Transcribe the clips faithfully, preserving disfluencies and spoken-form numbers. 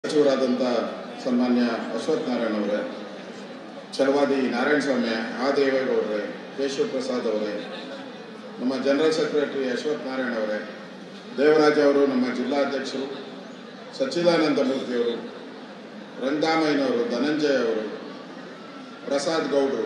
ಸಚಿವರಾದಂಥ ಸನ್ಮಾನ್ಯ ಅಶ್ವಥ್ ನಾರಾಯಣ ಅವರೇ, ಛಲವಾದಿ ನಾರಾಯಣ ಸ್ವಾಮಿ, ಆ ದೇವೇಗೌಡರೇ, ಕೇಶವ ಪ್ರಸಾದ್ ಅವರೇ, ನಮ್ಮ ಜನರಲ್ ಸೆಕ್ರೆಟರಿ ಅಶ್ವಥ್ ನಾರಾಯಣ ಅವರೇ, ದೇವರಾಜ ಅವರು, ನಮ್ಮ ಜಿಲ್ಲಾಧ್ಯಕ್ಷರು ಸಚ್ಚಿದಾನಂದ ಮೂರ್ತಿಯವರು, ರಂಗದಾಮಯ್ಯನವರು, ಧನಂಜಯ ಅವರು, ಪ್ರಸಾದ್ ಗೌಡರು,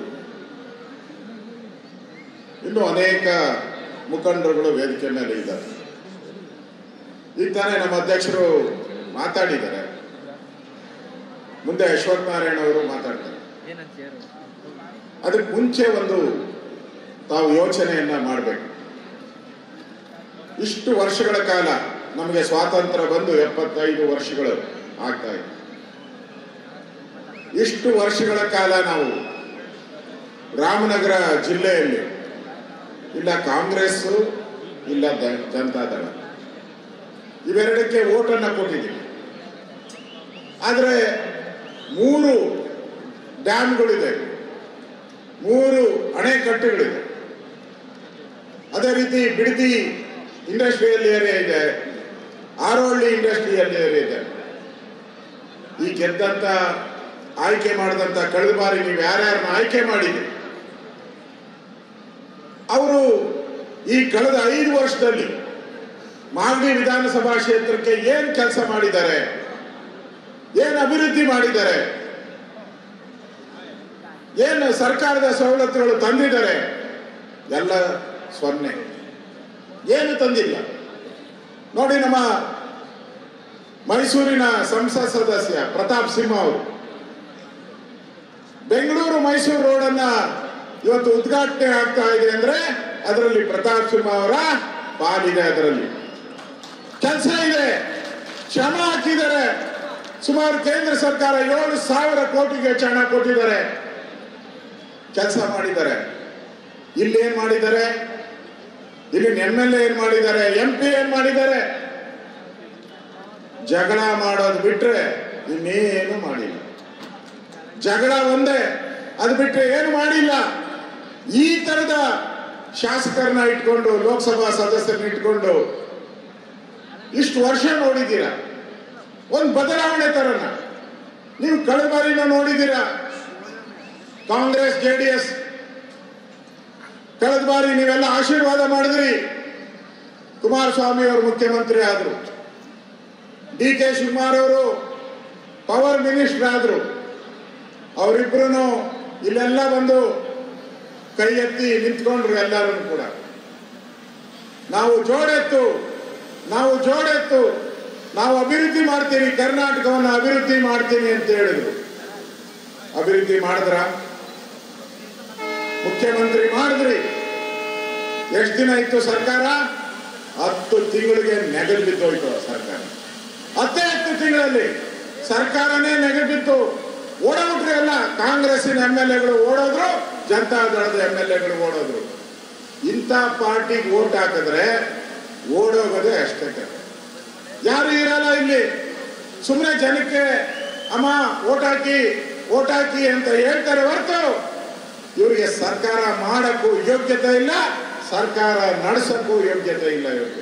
ಇನ್ನೂ ಅನೇಕ ಮುಖಂಡರುಗಳು ವೇದಿಕೆ ಮೇಲೆ ಇದ್ದಾರೆ. ಈಗ ತಾನೇ ನಮ್ಮ ಅಧ್ಯಕ್ಷರು ಮಾತಾಡಿದ್ದಾರೆ, ಮುಂದೆ ಅಶ್ವಥ್ ನಾರಾಯಣ ಅವರು ಮಾತಾಡ್ತಾರೆ. ಅದಕ್ಕೆ ಮುಂಚೆ ಒಂದು ತಾವು ಯೋಚನೆಯನ್ನ ಮಾಡಬೇಕು. ಇಷ್ಟು ವರ್ಷಗಳ ಕಾಲ ನಮಗೆ ಸ್ವಾತಂತ್ರ್ಯ ಬಂದು ಎಪ್ಪತ್ತೈದು ವರ್ಷಗಳು ಆಗ್ತಾ ಇದೆ. ಇಷ್ಟು ವರ್ಷಗಳ ಕಾಲ ನಾವು ರಾಮನಗರ ಜಿಲ್ಲೆಯಲ್ಲಿ ಇಲ್ಲ ಕಾಂಗ್ರೆಸ್ ಇಲ್ಲ ಜನತಾದಳ ಇವೆರಡಕ್ಕೆ ಓಟನ್ನು ಕೊಟ್ಟಿದ್ದೀವಿ. ಆದರೆ ಮೂರು ಡ್ಯಾಮ್ಗಳಿದೆ, ಮೂರು ಅಣೆಕಟ್ಟುಗಳಿದೆ. ಅದೇ ರೀತಿ ಬಿಡದಿ ಇಂಡಸ್ಟ್ರಿಯಲ್ ಏರಿಯಾ ಇದೆ, ಆರೋಹಳ್ಳಿ ಇಂಡಸ್ಟ್ರಿಯಲ್ ಏರಿಯಾ ಇದೆ. ಈ ಗೆದ್ದಂತ ಆಯ್ಕೆ ಮಾಡಿದಂತ ಕಳೆದ ಬಾರಿ ನೀವು ಯಾರ್ಯಾರನ್ನ ಆಯ್ಕೆ ಮಾಡಿದ್ರಿ, ಅವರು ಈ ಕಳೆದ ಐದು ವರ್ಷದಲ್ಲಿ ಮಾಗಡಿ ವಿಧಾನಸಭಾ ಕ್ಷೇತ್ರಕ್ಕೆ ಏನ್ ಕೆಲಸ ಮಾಡಿದ್ದಾರೆ, ಏನು ಅಭಿವೃದ್ಧಿ ಮಾಡಿದ್ದಾರೆ, ಏನು ಸರ್ಕಾರದ ಸವಲತ್ತುಗಳು ತಂದಿದ್ದಾರೆ, ಎಲ್ಲ ಸೊನ್ನೆ, ಏನು ತಂದಿಲ್ಲ. ನೋಡಿ, ನಮ್ಮ ಮೈಸೂರಿನ ಸಂಸತ್ ಸದಸ್ಯ ಪ್ರತಾಪ್ ಸಿಂಹ ಅವರು ಬೆಂಗಳೂರು ಮೈಸೂರು ರೋಡನ್ನ ಇವತ್ತು ಉದ್ಘಾಟನೆ ಆಗ್ತಾ ಇದೆ ಅಂದ್ರೆ ಅದರಲ್ಲಿ ಪ್ರತಾಪ್ ಸಿಂಹ ಅವರ ಪಾಲಿದೆ. ಅದರಲ್ಲಿ ಕೆಲಸ ಇದೆ, ಶ್ರಮ ಹಾಕಿದ್ದಾರೆ. ಸುಮಾರು ಕೇಂದ್ರ ಸರ್ಕಾರ ಏಳು ಸಾವಿರ ಕೋಟಿಗೆ ಹಣ ಕೊಟ್ಟಿದ್ದಾರೆ, ಕೆಲಸ ಮಾಡಿದ್ದಾರೆ. ಇಲ್ಲಿ ಏನ್ ಮಾಡಿದ್ದಾರೆ, ಇಲ್ಲಿ ಎಂ ಎಲ್ ಎ ಏನ್ ಮಾಡಿದ್ದಾರೆ, ಎಂ ಪಿ ಏನ್ ಮಾಡಿದ್ದಾರೆ, ಜಗಳ ಮಾಡೋದು ಬಿಟ್ರೆ ಇನ್ನೇನು ಮಾಡಿಲ್ಲ. ಜಗಳ ಒಂದೇ, ಅದು ಬಿಟ್ರೆ ಏನು ಮಾಡಿಲ್ಲ. ಈ ತರದ ಶಾಸಕರನ್ನ ಇಟ್ಕೊಂಡು, ಲೋಕಸಭಾ ಸದಸ್ಯರನ್ನ ಇಟ್ಕೊಂಡು ಇಷ್ಟು ವರ್ಷ ನೋಡಿದ್ದೀರಾ. ಒಂದು ಬದಲಾವಣೆ ತರನ ನೀವು ಕಳೆದ ಬಾರಿನ ನೋಡಿದ್ದೀರಾ. ಕಾಂಗ್ರೆಸ್ ಜೆ ಡಿ ಎಸ್ ಕಳೆದ ಬಾರಿ ನೀವೆಲ್ಲ ಆಶೀರ್ವಾದ ಮಾಡಿದ್ರಿ. ಕುಮಾರಸ್ವಾಮಿ ಅವರು ಮುಖ್ಯಮಂತ್ರಿ ಆದ್ರು, ಡಿ ಕೆ ಶಿವಕುಮಾರ್ ಅವರು ಪವರ್ ಮಿನಿಸ್ಟರ್ ಆದ್ರು. ಅವರಿಬ್ರು ಇಲ್ಲೆಲ್ಲ ಬಂದು ಕೈ ಎತ್ತಿ ನಿಂತ್ಕೊಂಡ್ರು. ಎಲ್ಲರೂ ಕೂಡ ನಾವು ಜೋಡೆತ್ತು ನಾವು ಜೋಡೆತ್ತು ನಾವು ಅಭಿವೃದ್ಧಿ ಮಾಡ್ತೀವಿ, ಕರ್ನಾಟಕವನ್ನು ಅಭಿವೃದ್ಧಿ ಮಾಡ್ತೀನಿ ಅಂತ ಹೇಳಿದ್ರು. ಅಭಿವೃದ್ಧಿ ಮಾಡಿದ್ರ? ಮುಖ್ಯಮಂತ್ರಿ ಮಾಡಿದ್ರಿ. ಎಷ್ಟು ದಿನ ಇತ್ತು ಸರ್ಕಾರ? ಹತ್ತು ತಿಂಗಳಿಗೆ ನೆಗಲು ಬಿದ್ದೋಯ್ತು ಸರ್ಕಾರ. ಹತ್ತೇ ಹತ್ತು ತಿಂಗಳಲ್ಲಿ ಸರ್ಕಾರನೇ ನೆಗಲು ಬಿತ್ತು. ಓಡೋಗ್ರಿ. ಎಲ್ಲ ಕಾಂಗ್ರೆಸ್ಸಿನ ಎಂ ಎಲ್ ಎಗಳು ಓಡೋದ್ರು, ಜನತಾದಳದ ಎಂ ಎಲ್ ಎಗಳು ಓಡೋದ್ರು. ಇಂಥ ಪಾರ್ಟಿಗೆ ಓಟ್ ಹಾಕಿದ್ರೆ ಓಡೋಗೋದೇ ಅಷ್ಟೇ. ಯಾರು ಇರಲ್ಲ ಇಲ್ಲಿ. ಸುಮ್ಮನೆ ಜನಕ್ಕೆ ಅಮ್ಮ ಓಟ್ ಹಾಕಿ ಓಟ್ ಹಾಕಿ ಅಂತ ಹೇಳ್ತಾರೆ ಹೊರತು ಇವರಿಗೆ ಸರ್ಕಾರ ಮಾಡಕ್ಕೂ ಯೋಗ್ಯತೆ ಇಲ್ಲ, ಸರ್ಕಾರ ನಡೆಸಕ್ಕೂ ಯೋಗ್ಯತೆ ಇಲ್ಲ. ಇವ್ರಿಗೆ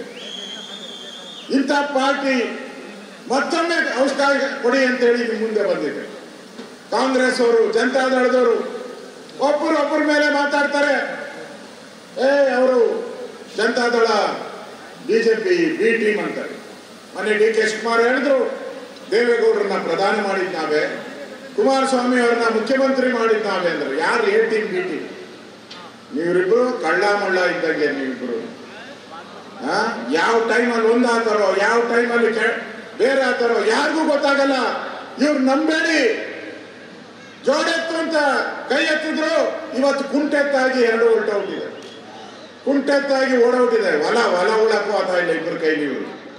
ಇಂಥ ಪಾರ್ಟಿ ಮತ್ತೊಮ್ಮೆ ಅವಕಾಶ ಕೊಡಿ ಅಂತೇಳಿ ಮುಂದೆ ಬಂದಿದೆ. ಕಾಂಗ್ರೆಸ್ ಅವರು, ಜನತಾದಳದವರು ಒಬ್ಬರು ಒಬ್ಬರ ಮೇಲೆ ಮಾತಾಡ್ತಾರೆ. ಏ ಅವರು ಜನತಾದಳ ಬಿಜೆಪಿ ಬಿ ಟೀಮ್ ಅಂತಾರೆ. ಮೊನ್ನೆ ಡಿ ಕೆ ಶಿವಕುಮಾರ್ ಹೇಳಿದ್ರು, ದೇವೇಗೌಡರನ್ನ ಪ್ರಧಾನಿ ಮಾಡಿದ್ ನಾವೇ, ಕುಮಾರಸ್ವಾಮಿ ಅವ್ರನ್ನ ಮುಖ್ಯಮಂತ್ರಿ ಮಾಡಿದ್ ನಾವೇ ಅಂದ್ರೆ. ಯಾರು ಎ ಟೀಮ್ ಬಿ ಟೀಮ್? ನೀವಿಬ್ರು ಕಳ್ಳ ಮಳ್ಳ ಇದ್ದಂಗೆ. ನೀವಿಬ್ರು ಯಾವ ಟೈಮಲ್ಲಿ ಒಂದ್ ಆತಾರೋ, ಯಾವ ಟೈಮಲ್ಲಿ ಬೇರೆ ಆತಾರೋ ಯಾರಿಗೂ ಗೊತ್ತಾಗಲ್ಲ. ಇವ್ರು ನಂಬೇಡಿ. ಜೋಡೆತ್ತು ಅಂತ ಕೈ ಎತ್ತಿದ್ರು, ಇವತ್ತು ಕುಂಟೆತ್ತಾಗಿ ಎರಡು ಹೊರಟೋಗ್ತಿದೆ. ಕುಂಟೆತ್ತಾಗಿ ಓಡೋಗ್ತಿದೆ. ಹೊಲ ಹೊಲ ಉಳಕ್ಕೂ ಆಗ್ತಾ ಇಲ್ಲ ಇಬ್ಬರು ಕೈ. ನೀವು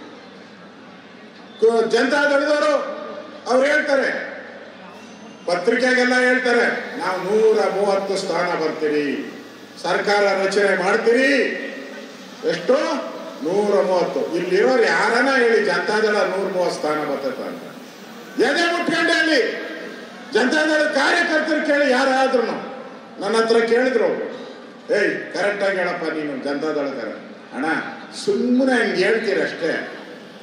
ಜನತಾದಳದವರು ಅವ್ರು ಹೇಳ್ತಾರೆ, ಪತ್ರಿಕೆಗೆಲ್ಲ ಹೇಳ್ತಾರೆ, ನಾವು ನೂರ ಮೂವತ್ತು ಸ್ಥಾನ ಬರ್ತೀರಿ, ಸರ್ಕಾರ ರಚನೆ ಮಾಡ್ತೀರಿ. ಎಷ್ಟು? ನೂರ ಮೂವತ್ತು. ಇಲ್ಲಿರೋರು ಯಾರನ್ನ ಹೇಳಿ ಜನತಾದಳ ನೂರ ಮೂವತ್ತು ಸ್ಥಾನ ಬರ್ತೈತ ಅಂತ ಎದೆ ಮುಟ್ಕೊಂಡೆ. ಅಲ್ಲಿ ಜನತಾದಳ ಕಾರ್ಯಕರ್ತರು ಕೇಳಿ, ಯಾರಾದ್ರೂ ನನ್ನ ಹತ್ರ ಕೇಳಿದ್ರು, ಏಯ್ ಕರೆಕ್ಟಾಗಿ ಹೇಳಪ್ಪ ನೀನು ಜನತಾದಳ ಕರೆ. ಅಣ್ಣ ಸುಮ್ಮನೆ ಹಂಗೆ ಹೇಳ್ತೀರಷ್ಟೇ,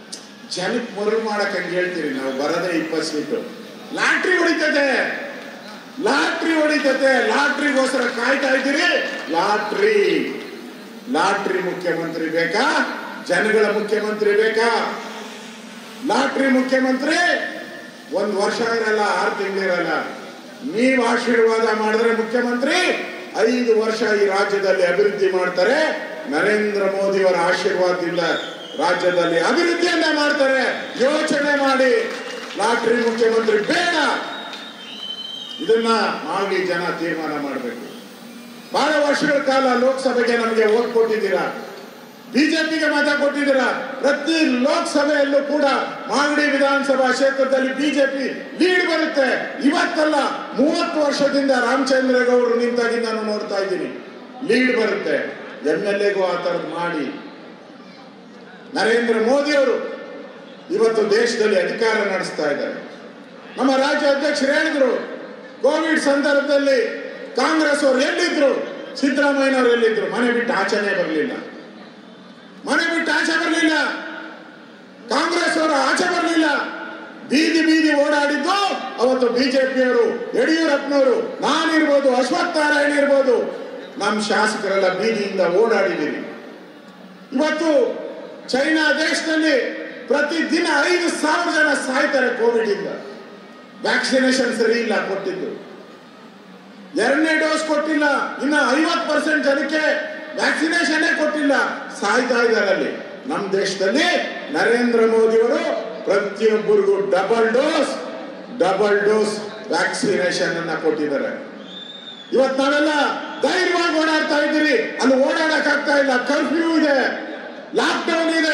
ಜನಕ್ಕೆ ಮರು ಮಾಡಕ್ ಹಂಗೆ ಹೇಳ್ತೀರಿ ನಾವು ಬರದೇ ಇಪ್ಪತ್ತು ಸೀಟು. ಲಾಟ್ರಿ ಹೊಡಿತದೆ, ಲಾಟ್ರಿ ಹೊಡಿತದೆ, ಲಾಟ್ರಿಗೋಸ್ಕರ ಕಾಯ್ತಾ ಇದ್ದೀರಿ. ಲಾಟ್ರಿ ಲಾಟ್ರಿ ಮುಖ್ಯಮಂತ್ರಿ ಬೇಕಾ, ಜನಗಳ ಮುಖ್ಯಮಂತ್ರಿ ಬೇಕಾ? ಲಾಟ್ರಿ ಮುಖ್ಯಮಂತ್ರಿ ಒಂದ್ ವರ್ಷ ಇರಲ್ಲ, ಆರು ತಿಂಗಳಿರಲ್ಲ. ನೀವು ಆಶೀರ್ವಾದ ಮಾಡಿದ್ರೆ ಮುಖ್ಯಮಂತ್ರಿ ಐದು ವರ್ಷ ಈ ರಾಜ್ಯದಲ್ಲಿ ಅಭಿವೃದ್ಧಿ ಮಾಡ್ತಾರೆ. ನರೇಂದ್ರ ಮೋದಿ ಅವರ ಆಶೀರ್ವಾದದಿಂದ ರಾಜ್ಯದಲ್ಲಿ ಅಭಿವೃದ್ಧಿಯನ್ನ ಮಾಡ್ತಾರೆ. ಯೋಚನೆ ಮಾಡಿ, ಲಾಟ್ರಿ ಮುಖ್ಯಮಂತ್ರಿ ಬೇಡ. ಇದನ್ನ ಮಾಡಿ ಜನ ತೀರ್ಮಾನ ಮಾಡಬೇಕು. ಬಹಳ ವರ್ಷಗಳ ಕಾಲ ಲೋಕಸಭೆಗೆ ನಮಗೆ ಓಟ್ ಕೊಟ್ಟಿದ್ದೀರಾ, ಬಿಜೆಪಿಗೆ ಮತ ಕೊಟ್ಟಿದ್ದೀರಾ. ಪ್ರತಿ ಲೋಕಸಭೆಯಲ್ಲೂ ಕೂಡ ಮಾಗಡಿ ವಿಧಾನಸಭಾ ಕ್ಷೇತ್ರದಲ್ಲಿ ಬಿಜೆಪಿ ಲೀಡ್ ಬರುತ್ತೆ. ಇವತ್ತಲ್ಲ, ಮೂವತ್ತು ವರ್ಷದಿಂದ ರಾಮಚಂದ್ರೇಗೌಡರು ನಿಂತಾಗಿ ನಾನು ನೋಡ್ತಾ ಇದ್ದೀನಿ, ಲೀಡ್ ಬರುತ್ತೆ. ಎಂ ಎಲ್ ಎಗೂ ಆ ಥರದ್ದು ಮಾಡಿ ನರೇಂದ್ರ ಮೋದಿ ಅವರು ಇವತ್ತು ದೇಶದಲ್ಲಿ ಅಧಿಕಾರ ನಡೆಸ್ತಾ ಇದ್ದಾರೆ. ನಮ್ಮ ರಾಜ್ಯ ಅಧ್ಯಕ್ಷರು ಹೇಳಿದ್ರು, ಕೋವಿಡ್ ಸಂದರ್ಭದಲ್ಲಿ ಕಾಂಗ್ರೆಸ್ ಅವರು ಎಲ್ಲಿದ್ರು, ಸಿದ್ದರಾಮಯ್ಯನವರು ಎಲ್ಲಿದ್ರು? ಮನೆ ಬಿಟ್ಟು ಆಚೆನೆ ಬರಲಿಲ್ಲ, ಮನೆ ಬಿಟ್ಟು ಆಚೆ ಬರಲಿಲ್ಲ. ಕಾಂಗ್ರೆಸ್ ಅವರು ಆಚೆ ಬರಲಿಲ್ಲ, ಬೀದಿ ಬೀದಿ ಓಡಾಡಿದ್ದು ಅವತ್ತು ಬಿಜೆಪಿಯವರು, ಯಡಿಯೂರಪ್ಪನವರು, ನಾನಿರ್ಬೋದು, ಅಶ್ವತ್ಥ ನಾರಾಯಣ ಇರ್ಬೋದು, ನಮ್ಮ ಶಾಸಕರೆಲ್ಲ ಬೀದಿಯಿಂದ ಓಡಾಡಿದ್ದೀರಿ. ಇವತ್ತು ಚೈನಾ ದೇಶದಲ್ಲಿ ಪ್ರತಿದಿನ ಐದು ಸಾವಿರ ಜನ ಸಾಯ್ತಾರೆ ಕೋವಿಡ್ ಇಂದ. ವ್ಯಾಕ್ಸಿನೇಷನ್ ಸರಿ ಇಲ್ಲ ಕೊಟ್ಟಿದ್ದು, ಎರಡನೇ ಡೋಸ್ ಕೊಟ್ಟಿಲ್ಲ, ಇನ್ನು ಐವತ್ತು ಪರ್ಸೆಂಟ್ ಜನಕ್ಕೆ ವ್ಯಾಕ್ಸಿನೇಷನ್ ಕೊಟ್ಟಿಲ್ಲ, ಸಾಯ್ತಾ ಇದ್ದಾರೆ. ಅಲ್ಲಿ ನಮ್ಮ ದೇಶದಲ್ಲಿ ನರೇಂದ್ರ ಮೋದಿ ಅವರು ಪ್ರತಿಯೊಬ್ಬರಿಗೂ double dose double dose vaccination ಅನ್ನ ಕೊಟ್ಟಿದ್ದಾರೆ. ಇವತ್ತು ನಾವೆಲ್ಲ ಧೈರ್ಯವಾಗಿ ಓಡಾಡ್ತಾ ಇದ್ದೀರಿ, ಅಲ್ಲಿ ಓಡಾಡಕ್ ಆಗ್ತಾ ಇಲ್ಲ, ಕರ್ಫ್ಯೂ ಇದೆ, ಲಾಕ್ ಡೌನ್ ಇದೆ.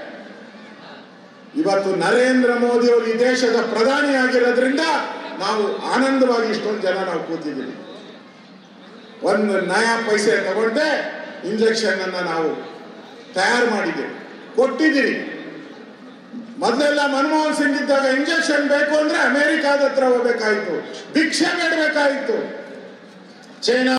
ಇವತ್ತು ನರೇಂದ್ರ ಮೋದಿ ಅವರು ಈ ದೇಶದ ಪ್ರಧಾನಿ ಆಗಿರೋದ್ರಿಂದ ನಾವು ಆನಂದವಾಗಿ ಇಷ್ಟೊಂದು ಜನ ನಾವು ಕೂತಿದ್ದೀವಿ. ಒಂದು ನಯಾ ಪೈಸೆ ತಗೊಂಡೆ ಇಂಜೆಕ್ಷನ್ ಅನ್ನ ನಾವು ತಯಾರು ಮಾಡಿದ್ದೀವಿ, ಕೊಟ್ಟಿದ್ದೀವಿ. ಮೊದಲೆಲ್ಲ ಮನಮೋಹನ್ ಸಿಂಗ್ ಇದ್ದಾಗ ಇಂಜೆಕ್ಷನ್ ಬೇಕು ಅಂದ್ರೆ ಅಮೆರಿಕಾದ ಹತ್ರ ಹೋಗ್ಬೇಕಾಯ್ತು, ಭಿಕ್ಷೆ ಬೇಡಬೇಕಾಯ್ತು. ಚೈನಾ